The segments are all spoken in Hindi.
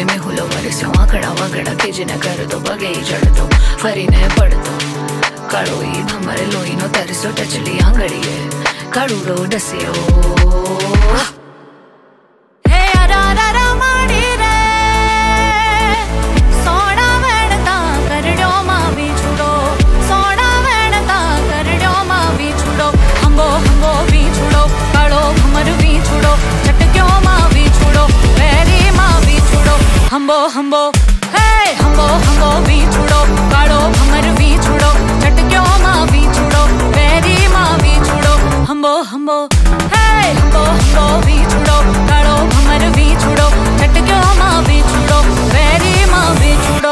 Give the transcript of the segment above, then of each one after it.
में हुलो वरस्यों आकड़ा वगड़ा तेजने कर दो बगे जड़ दो फरी ने पड़ दो काड़ोई भमर लोई नो तरसो टचली आंगड़िए काड़ूड़ो डसियो हम्बो हम्बो हे हम्बो हम्बो भी छुड़ो काड़ो भमर भी छुड़ो चटक्यों माँ भी छुड़ो वेरी माँ भी छुड़ो हम्बो हम्बो हे हम्बो हम्बो भी छुड़ो काड़ो भमर भी छुड़ो चटक्यों माँ भी छुड़ो वेरी माँ भी छुड़ो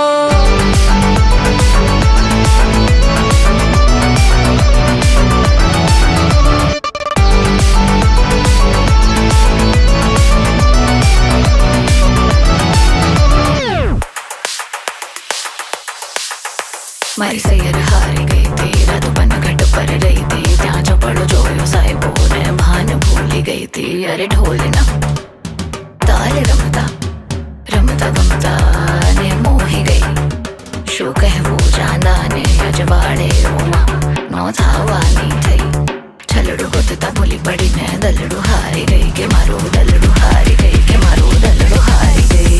मारी सैर हारी गई थी रात बन घट पर रही थी त्या चपड़ो जोयो साहिबो ने भान भूली गई थी अरे ढोल ना ताल रमता रमता गमता ने मोही गई शो कहवो जाना ने अजवाड़े रोमा नो थावानी थई छलड़ो होता भूली पड़ी ने दलड़ो हारी गई के मारो दलड़ो हारी गई के मारो दलड़ो हारी गई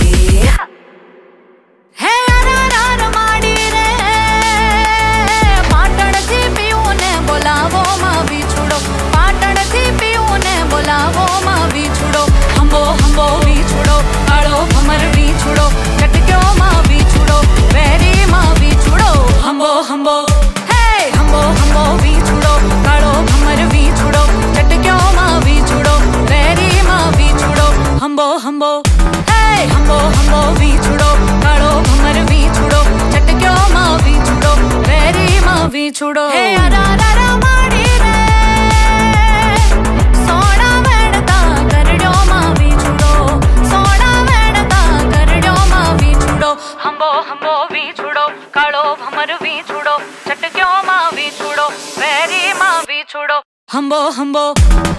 हम्बो हे हम्बो हम्बो भी छुड़ो काड़ो भमर भी छुड़ो चटक्यों माँ भी छुड़ो वेरी माँ भी छुड़ो हम्बो हम्बो हे हम्बो हम्बो भी छुड़ो काड़ो भमर भी छुड़ो चटक्यों माँ भी छुड़ो वेरी माँ भी छुड़ो हे अरा रा माड़ी रे सोना वेड़ता करड्यो माँ भी छुड़ो सोना वेड़ता करड्यो माँ भी छुड़ो हम्बो हम्बो भी छुड़ो काड़ो भमर भी छुड़ो चटक्यों माँ भी छुड़ो वेरी माँ भी छुड़ो हम्बो हम्बो